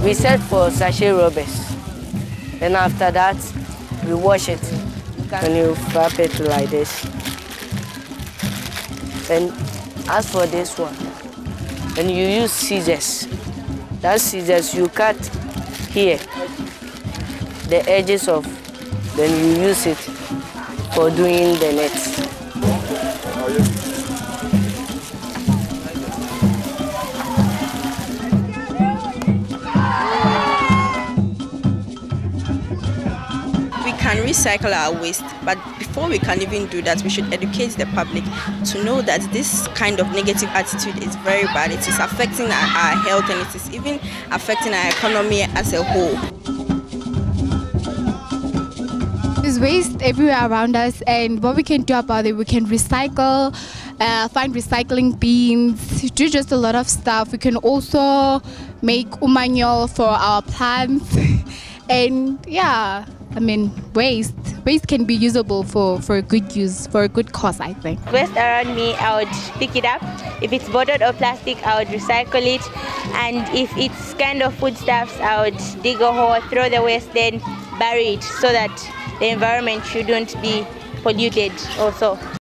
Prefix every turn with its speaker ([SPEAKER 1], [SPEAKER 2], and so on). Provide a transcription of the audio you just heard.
[SPEAKER 1] We set for sachet rubbers. Then after that, we wash it. And you wrap it like this. Then as for this one, then you use scissors. That scissors you cut here, the edges of, then you use it for doing the nets.
[SPEAKER 2] We can recycle our waste, but before we can even do that, we should educate the public to know that this kind of negative attitude is very bad. It is affecting our health, and it is even affecting our economy as a whole.
[SPEAKER 3] There's waste everywhere around us, and what we can do about it, we can recycle, find recycling bins, do just a lot of stuff. We can also make manure for our plants, and yeah, I mean, waste can be usable for a good use, for a good cause, I think.
[SPEAKER 4] Waste around me, I would pick it up. If it's bottled or plastic, I would recycle it. And if it's kind of foodstuffs, I would dig a hole, throw the waste, then bury it so that the environment shouldn't be polluted also.